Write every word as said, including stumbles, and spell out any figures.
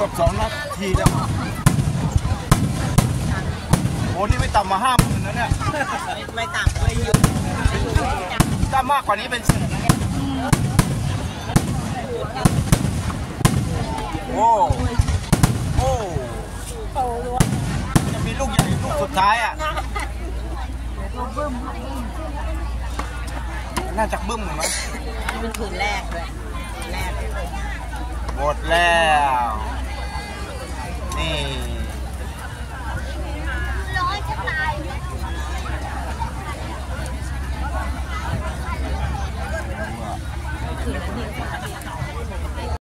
กับสองนาทีแล้วโอ้นี่ไม่ต่ำมาห้าหมื่นนะเนี่ยไม่ต่ำไม่เยอะถ้ามากกว่านี้เป็นแสนนะโอ้โอ้จะมีลูกใหญ่ลูกสุดท้ายอ่ะน่าจะบึ้มเหรอมั้ยเป็นคืนแรกเลยแรกหมดแล้วนี่ร้อยจะตายคืนนั้น